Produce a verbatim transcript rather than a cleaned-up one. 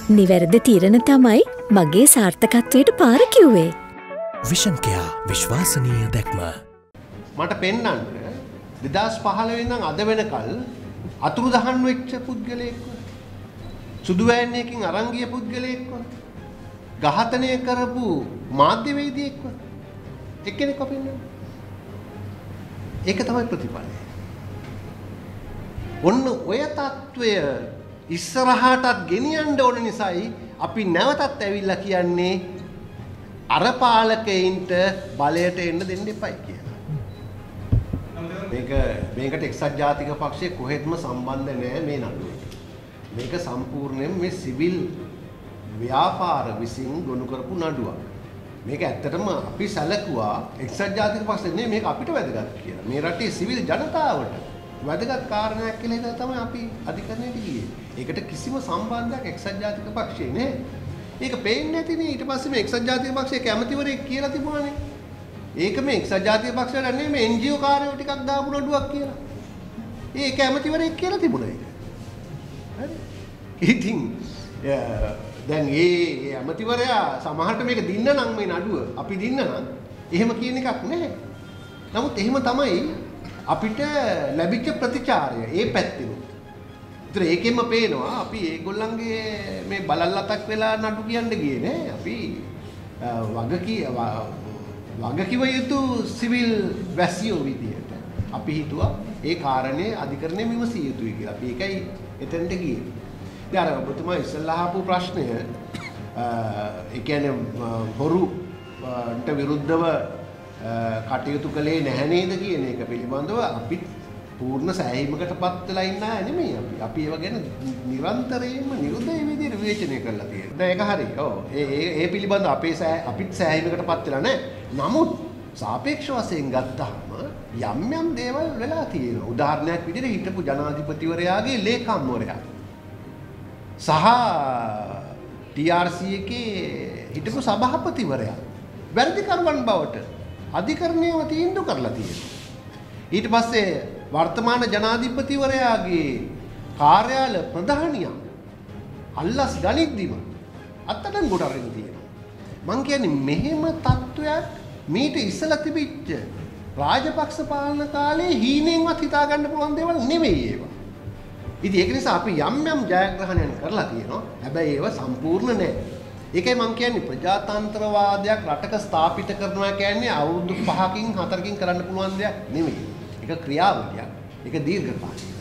නිවැරදි තීරණ තමයි මගේ සාර්ථකත්වයට පාර කිව්වේ. විෂන් කෙයා විශ්වාසනීය දැක්ම. මට පෙන්වන්න දෙදාස් පහළොව ඉඳන් අද වෙනකල් අතුරුදහන් වෙච්ච පුද්ගලයෙක්ව සුදු වෑන්නයකින් අරන් ගිය පුද්ගලයෙක්ව ඝාතනය කරපු මාධ්‍යවේදියෙක්ව එක්කෙනෙක්ව පෙන්වන්න. ඒක තමයි ප්‍රතිඵලය. ඔන්න ඔය తত্ত্বය ඉස්සරහටත් ගෙනියන්න ඕන නිසායි අපි නැවතත් ඇවිල්ලා කියන්නේ අර පාලකයින්ට බලයට එන්න දෙන්න එපයි කියලා. මේක මේකට එක්සත් ජාතික පක්ෂය කොහෙත්ම සම්බන්ධ නැහැ මේ නඩුවට. මේක සම්පූර්ණයෙන් මේ සිවිල් ව්‍යාපාර විසින් ගොනු කරපු නඩුවක්. මේක ඇත්තටම අපි සැලකුවා එක්සත් ජාතික පක්ෂය නේ මේක අපිට වැදගත් කියලා. මේ රටේ සිවිල් ජනතාවට වැදගත් කාරණයක් කියලා හිතලා තමයි අපි අධිකරණයට ගියේ. ඒකට කිසිම සම්බන්ධයක් එක්සත් ජාතික පක්ෂේ නෑ. ඒක පේන්නේ නැතිනේ. ඊට පස්සේ මේ එක්සත් ජාතික පක්ෂයේ කැමතිවරයෙක් කියලා තිබුණානේ. ඒක මේ එක්සත් ජාතික පක්ෂයට නෙමෙයි මේ එන් ජී ඕ කාර්යෝ ටිකක් දාපු නඩුවක් කියලා. ඒ කැමතිවරයෙක් කියලා තිබුණා ඒක. හරි. ඉතින් දැන් ඒ ඇමතිවරයා සමහරට මේක දින්න නම් මේ නඩුව අපි දින්න නම් එහෙම කියන එකක් නැහැ. නමුත් එහෙම තමයි අපිට ලැබිච්ච ප්‍රතිචාරය ඒ පැත්තෙන්. ඒතර ඒකෙන්ම පේනවා අපි ඒගොල්ලන්ගේ මේ බලල්ලතක් වෙලා නඩු කියන්න ගියේ නෑ. අපි වගකී වගකිව යුතු සිවිල් වැසියෝ විදියට අපි හිතුවා ඒ කාරණේ අධිකරණය විමසිය යුතුයි කියලා. අපි ඒකයි එතනට ගියේ. දැන් අර ඔබතුමා ඉස්සෙල්ලා අහපු ප්‍රශ්නය ඒ කියන්නේ හොරුන්ට විරුද්ධව කටයුතු කළේ නැහැ නේද කියන එක පිළිබඳව අපි පූර්ණ සෑහීමකටපත් වෙලා ඉන්න අය නෙමෙයි අපි. අපි ඒව ගැන නිරන්තරයෙන්ම නිරුද්ධ විදිහට විවේචනය කරලා තියෙනවා. දැන් ඒක හරි. ඔව්. ඒ ඒ පිළිබඳව අපේ අපිත් සෑහීමකටපත් වෙලා නැහැ. නමුත් සාපේක්ෂ වශයෙන් ගත්තාම යම් යම් දේවල් වෙලා තියෙනවා. උදාහරණයක් විදිහට හිටපු ජනාධිපතිවරයාගේ ලේකම්වරයා සහ ටී ආර් සී එකේ හිටපු සභාපතිවරයා වැරදිකරුවන් බවට අධිකරණයම තීන්දුව කරලා තියෙනවා. ඊට පස්සේ වර්තමාන ජනාධිපතිවරයාගේ කාර්යාල ප්‍රධානියා අල්ලස් ගනිද්දිම අත්අඩංගුවට අරගෙන තියෙනවා. මං කියන්නේ මෙහෙම තත්වයක් මීට ඉස්සලා තිබිච්ච රාජපක්ෂ පාලන කාලේ හීනෙන්වත් හිතා ගන්න පුළුවන් දේවල් නෙමෙයි ඒවා. ඉතින් ඒක නිසා අපි යම් යම් ජයග්‍රහණයන් කරලා තියෙනවා. හැබැයි ඒවා සම්පූර්ණ නැහැ. ඒකයි මම කියන්නේ ප්‍රජාතන්ත්‍රවාදයක් රටක ස්ථාපිත කරනවා කියන්නේ අවුරුදු පහකින් හතරකින් කරන්න පුළුවන් දෙයක් නෙමෙයි. ඒක ක්‍රියාවලියක්. ඒක දීර්ඝ කාලයක්.